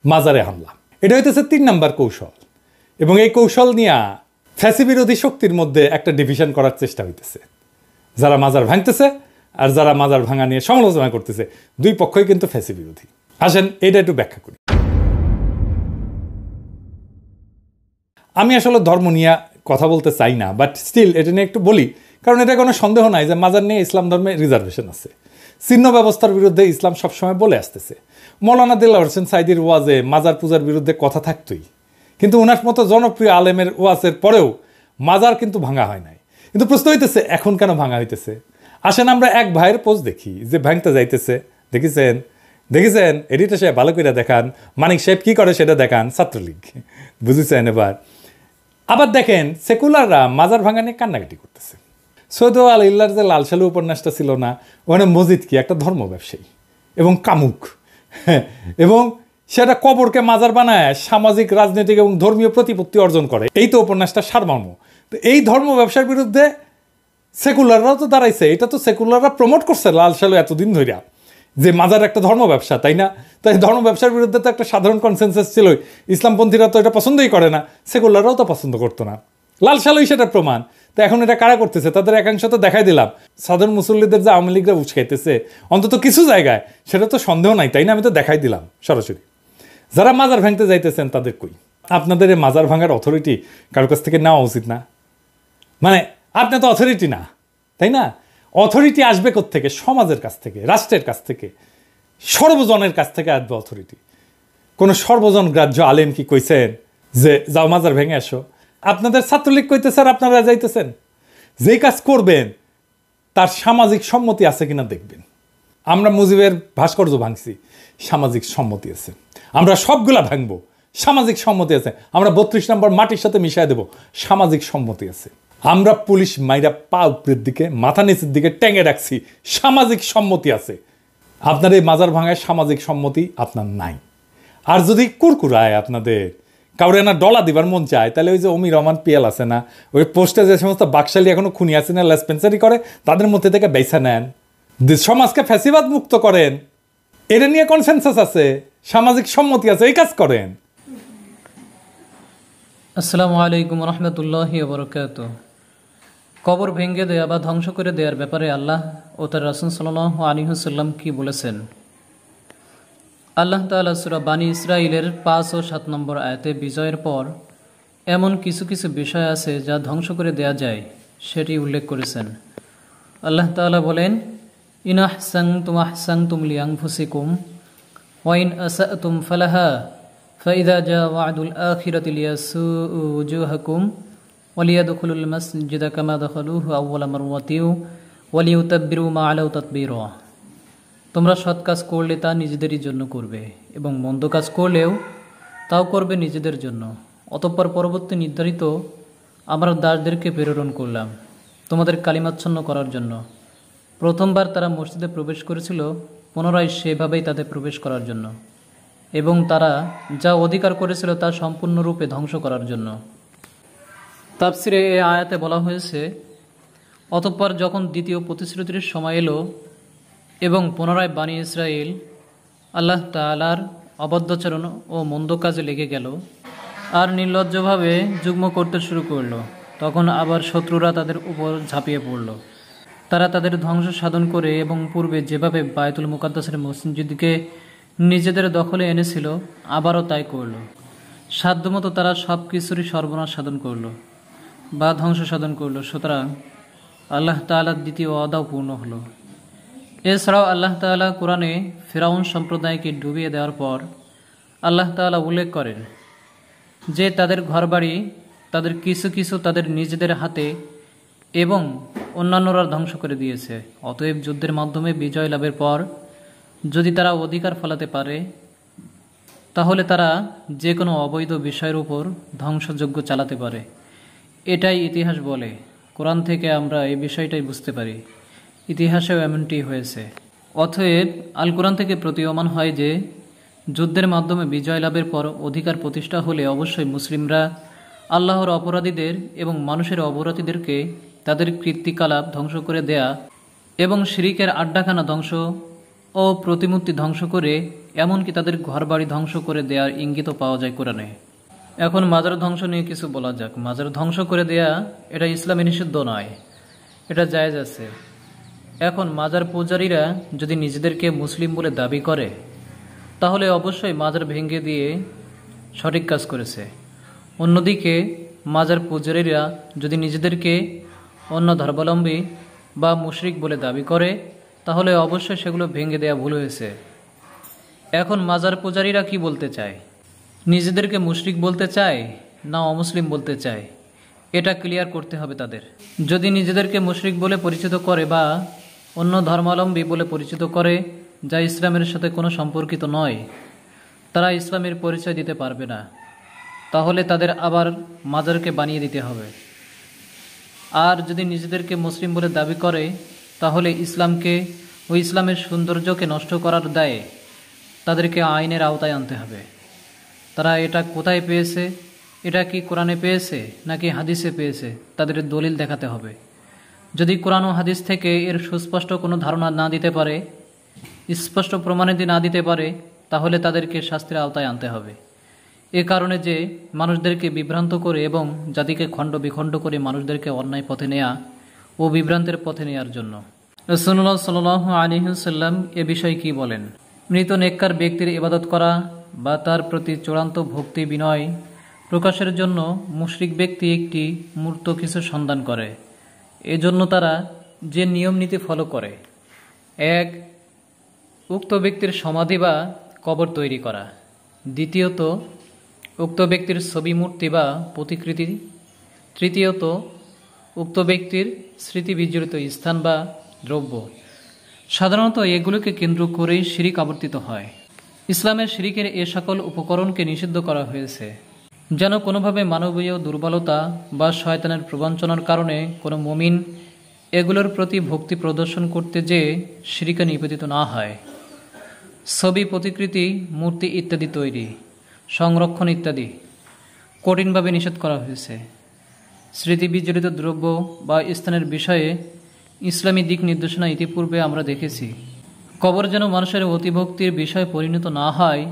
মাজারে হামলা। এটা হইতেছে 3 নম্বর কৌশল, এবং এই কৌশল নিয়ে ফ্যাসি বিরোধী শক্তির মধ্যে একটা ডিভিশন করার চেষ্টা হইতেছে। যারা মাজার ভাঙতেছে আর যারা মাজার ভাঙা নিয়ে সমালোচনা করতেছে, দুই পক্ষই কিন্তু ফ্যাসি বিরোধী। আসেন এটা একটু ব্যাখ্যা করি। আমি আসলে ধর্ম নিয়ে কথা বলতে চাই না, বাট স্টিল এটা নিয়ে একটু বলি, কারণ এটা কোনো সন্দেহ নাই যে মাজার নিয়ে ইসলাম ধর্মে রিজার্ভেশন আছে। চিহ্ন ব্যবস্থার বিরুদ্ধে ইসলাম সবসময় বলে আসতেছে। মৌলানা দেলাওয়ার হোসেন সাইদির ওয়াজে মাজার পূজার বিরুদ্ধে কথা থাকতোই, কিন্তু ওনার মতো জনপ্রিয় আলেমের ওয়াজের পরেও মাজার কিন্তু ভাঙা হয় নাই। কিন্তু প্রশ্ন হইতেছে এখন কেন ভাঙা হইতেছে? আসেন আমরা এক ভাইয়ের পোস্ট দেখি যে ভাঙতে যাইতেছে। দেখেছেন এডিটর সাহেব ভালো করে দেখান, মানিক সাহেব কী করে সেটা দেখান, ছাত্রলীগ, বুঝেছেন? এবার আবার দেখেন সেকুলাররা মাজার ভাঙা নিয়ে কান্নাকাটি করতেছে। সৈয়দ আল-ইল্লার যে লাল সালু উপন্যাসটা ছিল না, ওখানে মসজিদ কি একটা ধর্ম ব্যবসায়ী এবং কামুক, এবং সেটা কবরকে মাজার বানায় সামাজিক, রাজনৈতিক এবং ধর্মীয় প্রতিপত্তি অর্জন করে। এই তো উপন্যাসটা সারমর্ম। তো এই ধর্ম ব্যবসার বিরুদ্ধে সেকুলাররাও তো দাঁড়াইছে। এটা তো সেকুলাররা প্রমোট করছে লাল সালু এতদিন ধরিয়া, যে মাজার একটা ধর্ম ব্যবসা, তাই না? তাই ধর্ম ব্যবসার বিরুদ্ধে তো একটা সাধারণ কনসেনসাস ছিল। ইসলামপন্থীরা তো এটা পছন্দই করে না, সেকুলাররাও তো পছন্দ করতো না। লাল সালুই সেটার প্রমাণ। তো এখন এটা কারা করতেছে? তাদের একাংশ তো দেখাই দিলাম। সাধারণ মুসল্লিদের যে আওয়ামী লীগরা উস্কাইতেছে অন্তত কিছু জায়গায়, সেটা তো সন্দেহ নাই, তাই না? আমি তো দেখাই দিলাম সরাসরি। যারা মাজার ভাঙতে যাইতেছেন তাদের কই? আপনাদের এই মাজার ভাঙার অথরিটি কারোর কাছ থেকে নেওয়া উচিত না? মানে আপনি তো অথরিটি না, তাই না? অথরিটি আসবে কোত্থেকে? সমাজের কাছ থেকে, রাষ্ট্রের কাছ থেকে, সর্বজনের কাছ থেকে আসবে অথরিটি। কোনো সর্বজন গ্রাহ্য আলেম কি কইছেন যে যাও মাজার ভেঙে আসো? আপনাদের ছাত্রলীগ কইতেছে আর আপনারা যাইতেছেন। যেই কাজ করবেন তার সামাজিক সম্মতি আছে কিনা দেখবেন। আমরা মুজিবের ভাস্কর্য ভাঙছি, সামাজিক সম্মতি আছে। আমরা সবগুলা ভাঙবো, সামাজিক সম্মতি আছে। আমরা 32 নম্বর মাটির সাথে মিশিয়ে দেব, সামাজিক সম্মতি আছে। আমরা পুলিশ মাইরা পা উপরের দিকে, মাথা নিচের দিকে টেঙে রাখছি, সামাজিক সম্মতি আছে। আপনার এই মাজার ভাঙায় সামাজিক সম্মতি আপনার নাই। আর যদি কুরকুরায় আপনাদের কাউরে না ডলা দিবার মন চায়, তাহলে ওই যে অমি রহমান পিয়াল আছে না, ওই পোস্টে যে সমস্ত বাকশালী এখনো খুনি আছে না, লেসপেন্সারি করে, তাদের মধ্যে থেকে বেছে নেন, সমাজকে ফ্যাসিবাদ মুক্ত করেন। এটা নিয়ে কনসেনসাস আছে, সামাজিক সম্মতি আছে, এই কাজ করেন। আসসালামু আলাইকুম রহমতুল্লাহি ওয়া বারাকাতুহু। কবর ভেঙে দেয়া বা ধ্বংস করে দেওয়ার ব্যাপারে আল্লাহ ও তার রাসূল সাল্লাল্লাহু আলাইহি ওয়াসাল্লাম কি বলেছেন? আল্লাহ তাআলা সূরা বানী ইসরাঈলের 5 ও 7 নম্বর আয়াতে বিজয়ের পর এমন কিছু কিছু বিষয় আছে যা ধ্বংস করে দেয়া যায় সেটি উল্লেখ করেছেন। আল্লাহ তাআলা বলেন, ইন আহসানতুম আহসানতুম লিআনফুসিকুম ওয়া ইন আসাতুম ফালাহা ফাইযা জাআ ওয়া'দুল আখিরাতি লিয়াসু'উ ওয়ুজুহাকুম ওয়া লিয়াদখুলুল মাসজিদা কামা দাখালুহু আউওয়ালা মাররাতিন ওয়া লিইউতাব্বিরু মা আলাউ তাতবীরা। তোমরা সৎ কাজ করলে তা নিজেদেরই জন্য করবে, এবং মন্দ কাজ করলেও তাও করবে নিজেদের জন্য। অতঃপর পরবর্তী নির্ধারিত আমরা দাসদেরকে প্রেরণ করলাম তোমাদের কালিমাচ্ছন্ন করার জন্য। প্রথমবার তারা মসজিদে প্রবেশ করেছিল, পুনরায় সেভাবেই তাদের প্রবেশ করার জন্য, এবং তারা যা অধিকার করেছিল তা সম্পূর্ণরূপে ধ্বংস করার জন্য। তাফসিরে এই আয়াতে বলা হয়েছে, অতঃপর যখন দ্বিতীয় প্রতিশ্রুতির সময় এলো এবং পুনরায় বানী ইসরাইল আল্লাহ তাআলার অবাধ্যচরণ ও মন্দ কাজে লেগে গেল আর নির্লজ্জভাবে যুগ্ম করতে শুরু করলো, তখন আবার শত্রুরা তাদের উপর ঝাঁপিয়ে পড়ল। তারা তাদের ধ্বংস সাধন করে এবং পূর্বে যেভাবে বায়তুল মুকাদ্দাসের মসজিদকে নিজেদের দখলে এনেছিল আবারও তাই করল। সাধ্যমতো তারা সব কিছুরই সর্বনাশ সাধন করল বা ধ্বংস সাধন করল। সুতরাং আল্লাহ তাআলার দ্বিতীয় ওয়াদাও পূর্ণ হলো। এছাড়াও আল্লাহ তাআলা কোরআনে ফিরআউন সম্প্রদায়কে ডুবিয়ে দেওয়ার পর আল্লাহ তাআলা উল্লেখ করেন যে তাদের ঘরবাড়ি তাদের কিছু কিছু তাদের নিজেদের হাতে এবং অন্যান্যরা ধ্বংস করে দিয়েছে। অতএব যুদ্ধের মাধ্যমে বিজয় লাভের পর যদি তারা অধিকার ফলাতে পারে, তাহলে তারা যে কোনো অবৈধ বিষয়ের উপর ধ্বংসযজ্ঞ চালাতে পারে। এটাই ইতিহাস বলে। কোরআন থেকে আমরা এই বিষয়টাই বুঝতে পারি। ইতিহাসেও এমনটি হয়েছে। অতএব আল কোরআন থেকে প্রতীয়মান হয় যে যুদ্ধের মাধ্যমে বিজয় লাভের পর অধিকার প্রতিষ্ঠা হলে অবশ্যই মুসলিমরা আল্লাহর অপরাধীদের এবং মানুষের অপরাধীদেরকে তাদের কৃত্তিকালাপ ধ্বংস করে দেয়া এবং শিরিকের আড্ডাখানা ধ্বংস ও প্রতিমূর্তি ধ্বংস করে এমনকি তাদের ঘরবাড়ি ধ্বংস করে দেওয়ার ইঙ্গিতও পাওয়া যায় কোরআনে। এখন মাজার ধ্বংস নিয়ে কিছু বলা যাক। মাজার ধ্বংস করে দেয়া এটা ইসলামে নিষিদ্ধ নয়, এটা জায়েজ আছে। এখন মাজার পূজারীরা যদি নিজেদেরকে মুসলিম বলে দাবি করে তাহলে অবশ্যই মাজার ভেঙে দিয়ে সঠিক কাজ করেছে। অন্যদিকে মাজার পূজারীরা যদি নিজেদেরকে অন্য ধর্মাবলম্বী বা মুশরিক বলে দাবি করে তাহলে অবশ্যই সেগুলো ভেঙে দেয়া ভুল হয়েছে। এখন মাজার পূজারীরা কি বলতে চায়, নিজেদেরকে মুশরিক বলতে চায় না অমুসলিম বলতে চায়, এটা ক্লিয়ার করতে হবে তাদের। যদি নিজেদেরকে মুশরিক বলে পরিচিত করে বা অন্য ধর্মাবলম্বী বলে পরিচিত করে যা ইসলামের সাথে কোনো সম্পর্কিত নয়, তারা ইসলামের পরিচয় দিতে পারবে না, তাহলে তাদের আবার মাজারকে বানিয়ে দিতে হবে। আর যদি নিজেদেরকে মুসলিম বলে দাবি করে তাহলে ইসলামকে ও ইসলামের সৌন্দর্যকে নষ্ট করার দায়ে তাদেরকে আইনের আওতায় আনতে হবে। তারা এটা কোথায় পেয়েছে, এটা কি কোরআনে পেয়েছে নাকি হাদিসে পেয়েছে, তাদের দলিল দেখাতে হবে। যদি কোরআন ও হাদিস থেকে এর সুস্পষ্ট কোনো ধারণা না দিতে পারে, স্পষ্ট প্রমাণাদি না দিতে পারে, তাহলে তাদেরকে শাস্তির আওতায় আনতে হবে। এ কারণে যে মানুষদেরকে বিভ্রান্ত করে এবং জাতিকে খণ্ড বিখণ্ড করে মানুষদেরকে অন্যায় পথে নেয়া ও বিভ্রান্তের পথে নেয়ার জন্য। রাসূলুল্লাহ সাল্লাল্লাহু আলাইহি ওয়াসাল্লাম এ বিষয়ে কি বলেন? মৃত নেককার ব্যক্তির ইবাদত করা বা তার প্রতি চূড়ান্ত ভক্তি বিনয় প্রকাশের জন্য মুশরিক ব্যক্তি একটি মূর্ত কিছু সন্ধান করে। এজন্য তারা যে নিয়ম নীতি ফলো করে: ১. উক্ত ব্যক্তির সমাধি বা কবর তৈরি করা। দ্বিতীয়ত, উক্ত ব্যক্তির ছবি মূর্তি বা প্রতিকৃতি। তৃতীয়ত, উক্ত ব্যক্তির স্মৃতি বিজড়িত স্থান বা দ্রব্য। সাধারণত এগুলোকে কেন্দ্র করেই শিরিক আবর্তিত হয়। ইসলামের শিরিকের এ সকল উপকরণকে নিষিদ্ধ করা হয়েছে যেন কোনোভাবে মানবীয় দুর্বলতা বা শয়তানের প্রবঞ্চনার কারণে কোনো মুমিন এগুলোর প্রতি ভক্তি প্রদর্শন করতে যেয়ে শিরিকে নিবেদিত না হয়। ছবি, প্রতিকৃতি, মূর্তি ইত্যাদি তৈরি, সংরক্ষণ ইত্যাদি কঠিনভাবে নিষেধ করা হয়েছে। স্মৃতি বিজড়িত দ্রব্য বা স্থানের বিষয়ে ইসলামী দিক নির্দেশনা ইতিপূর্বে আমরা দেখেছি। কবর যেন মানুষের অতিভক্তির বিষয় পরিণত না হয়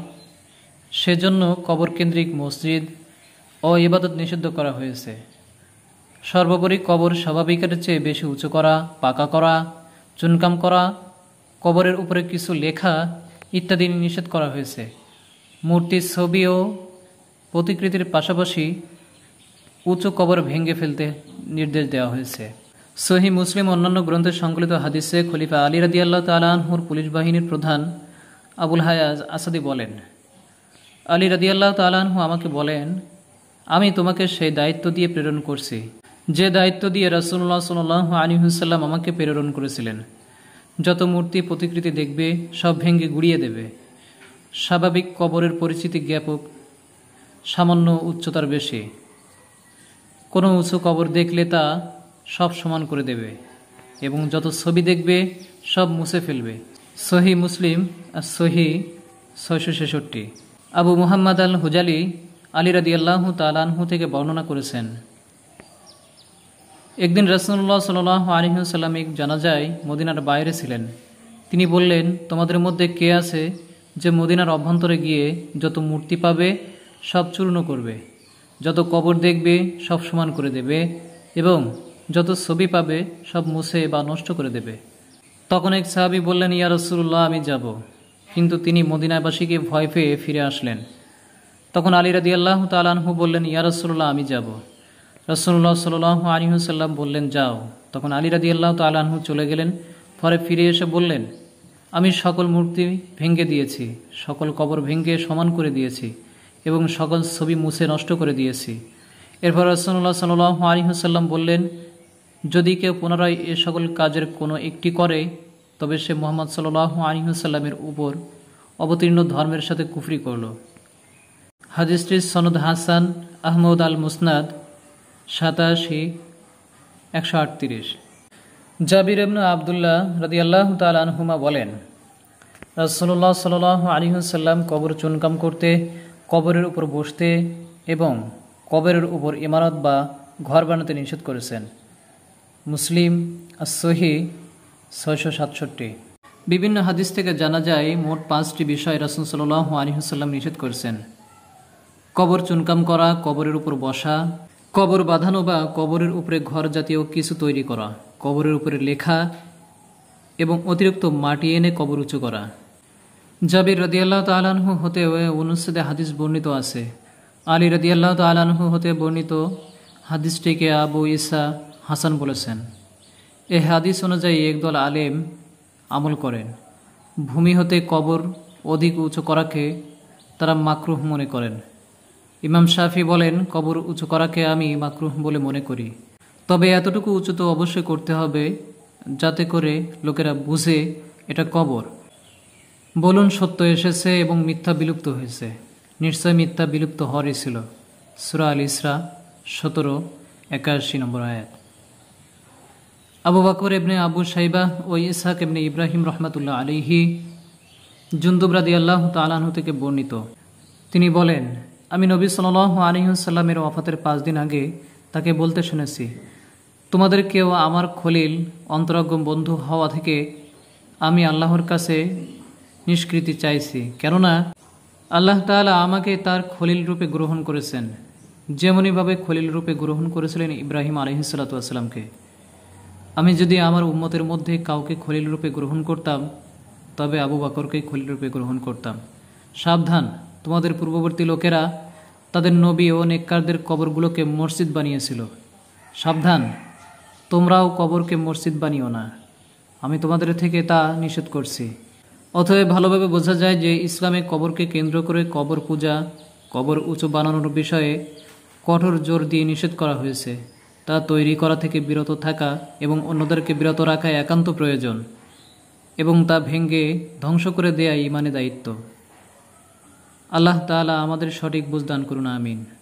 সেজন্য কবর কেন্দ্রিক মসজিদ ও ইবাদত নিষিদ্ধ করা হয়েছে। সর্বোপরি কবর স্বাভাবিকের চেয়ে বেশি উঁচু করা, পাকা করা, চুনকাম করা, কবরের উপরে কিছু লেখা ইত্যাদি নিষেধ করা হয়েছে। মূর্তি, ছবি ও প্রতিকৃতির পাশাপাশি উঁচু কবর ভেঙে ফেলতে নির্দেশ দেওয়া হয়েছে। সহিহ মুসলিম অন্যান্য গ্রন্থে সংকলিত হাদিসে খলিফা আলী রাদিয়াল্লাহু তাআলা আনহুর পুলিশ বাহিনীর প্রধান আবুল হায়াজ আসাদি বলেন, আলী রাদিয়াল্লাহু তাআলা আনহু আমাকে বলেন, আমি তোমাকে সেই দায়িত্ব দিয়ে প্রেরণ করছি যে দায়িত্ব দিয়ে রাসূলুল্লাহ সাল্লাল্লাহু আলাইহি ওয়াসাল্লাম আমাকে প্রেরণ করেছিলেন। যত মূর্তি প্রতিকৃতি দেখবে সব ভেঙে গুড়িয়ে দেবে। স্বাভাবিক কবরের পরিচিতি জ্ঞাপক, সামান্য উচ্চতার বেশি। কোনো উঁচু কবর দেখলে তা সব সমান করে দেবে এবং যত ছবি দেখবে সব মুছে ফেলবে। সহিহ মুসলিম আর সহিহ 666। আবু মুহাম্মদ আল হুজালি আলী রাদিয়াল্লাহু তাআলা আনহু থেকে বর্ণনা করেছেন, একদিন রাসূলুল্লাহ সাল্লাল্লাহু আলাইহি ওয়াসাল্লাম এক জানাজায় মদিনার বাইরে ছিলেন। তিনি বললেন, তোমাদের মধ্যে কে আছে যে মদিনার অভ্যন্তরে গিয়ে যত মূর্তি পাবে সব চূর্ণ করবে, যত কবর দেখবে সব সমান করে দেবে এবং যত ছবি পাবে সব মুছে বা নষ্ট করে দেবে। তখন এক সাহাবী বললেন, ইয়া রাসূলুল্লাহ, আমি যাব। কিন্তু তিনি মদিনাবাসীকে ভয় পেয়ে ফিরে আসলেন। তখন আলী রাদিয়াল্লাহু তাআলা আনহু বললেন, ইয়া রাসূলুল্লাহ, আমি যাব। রাসূলুল্লাহ সাল্লাল্লাহু আলাইহি ওয়াসাল্লাম বললেন, যাও। তখন আলী রাদিয়াল্লাহু তাআলা আনহু চলে গেলেন। পরে ফিরে এসে বললেন, আমি সকল মূর্তি ভেঙে দিয়েছি, সকল কবর ভেঙে সমান করে দিয়েছি এবং সকল ছবি মুছে নষ্ট করে দিয়েছি। এরপর রাসূলুল্লাহ সাল্লাল্লাহু আলাইহি ওয়াসাল্লাম বললেন, যদি কেউ পুনরায় এ সকল কাজের কোনো একটি করে তবে সে মুহাম্মদ সাল্লাল্লাহু আলাইহি ওয়াসাল্লামের উপর অবতীর্ণ ধর্মের সাথে কুফরি করল। হাদিসটির সনদ হাসান, আহমদ আল মুসনাদ 87-138। জাবির ইবনে আব্দুল্লাহ রাদিয়াল্লাহু তাআলা আনহুমা বলেন, রাসূলুল্লাহ সাল্লাল্লাহু আলাইহি ওয়াসাল্লাম কবর চুনকাম করতে, কবরের উপর বসতে এবং কবরের উপর ইমারত বা ঘর বানাতে নিষেধ করেছেন। মুসলিম আর সহিহ 667। বিভিন্ন হাদিস থেকে জানা যায় মোট 5টি বিষয় রাসূল সাল্লাল্লাহু আলাইহি ওয়াসাল্লাম নিষেধ করেছেন। কবর চুনকাম করা, কবরের উপর বসা, কবর বাঁধানো বা কবরের উপরে ঘর জাতীয় কিছু তৈরি করা, কবরের উপরে লেখা এবং অতিরিক্ত মাটি এনে কবর উঁচু করা। জাবির রাদিয়াল্লাহু তাআলা আনহু হতে অনুচ্ছেদে হাদিস বর্ণিত আছে। আলী রাদিয়াল্লাহু তাআলা আনহু হতে বর্ণিত হাদিসটিকে আবু ঈসা হাসান বলেছেন। এই হাদিস অনুযায়ী একদল আলেম আমল করেন। ভূমি হতে কবর অধিক উঁচু করাকে তারা মাকরুহ মনে করেন। ইমাম শাফি বলেন, কবর উঁচু করাকে আমি মাকরুহ বলে মনে করি, তবে এতটুকু উঁচু তো অবশ্যই করতে হবে যাতে করে লোকেরা বুঝে এটা কবর। বলুন, সত্য এসেছে এবং মিথ্যা বিলুপ্ত হয়েছে। নিশ্চয় মিথ্যা বিলুপ্ত হওয়ারই ছিল। সূরা আল ইসরা 17-81 নম্বর আয়াত। আবু বকর ইবনে আবু শাইবা ও ইসহাক ইবনে ইব্রাহিম রহমাতুল্লাহ আলাইহি জুনদুব রাদিয়াল্লাহু তাআলা আনহু থেকে বর্ণিত, তিনি বলেন, আমি নবী সাল্লাল্লাহু আলাইহি ওয়াসাল্লামের ওয়াফাতের 5 দিন আগে তাকে বলতে শুনেছি, তোমাদের কেউ আমার খলিল অন্তরঙ্গ বন্ধু হওয়া থেকে আমি আল্লাহর কাছে নিষ্কৃতি চাইছি, কেননা আল্লাহ তাআলা আমাকে তার খলিল রূপে গ্রহণ করেছেন, যেমনইভাবে খলিল রূপে গ্রহণ করেছিলেন ইব্রাহিম আলাইহিস সালাতু ওয়াসসালামকে। আমি যদি আমার উম্মতের মধ্যে কাউকে খলিল রূপে গ্রহণ করতাম তবে আবু বকরকে খলিল রূপে গ্রহণ করতাম। সাবধান, তোমাদের পূর্ববর্তী লোকেরা তাদের নবী ও নেককারদের কবরগুলোকে মসজিদ বানিয়েছিল। সাবধান, তোমরাও কবরকে মসজিদ বানিও না, আমি তোমাদের থেকে তা নিষেধ করছি। অতএব ভালোভাবে বোঝা যায় যে ইসলামে কবরকে কেন্দ্র করে কবর পূজা, কবর উঁচু বানানোর বিষয়ে কঠোর জোর দিয়ে নিষেধ করা হয়েছে। তা তৈরি করা থেকে বিরত থাকা এবং অন্যদেরকে বিরত রাখা একান্ত প্রয়োজন, এবং তা ভেঙে ধ্বংস করে দেয়া ইমানে দায়িত্ব। আল্লাহ তাআলা আমাদের সঠিক বুঝ দান করুন, আমিন।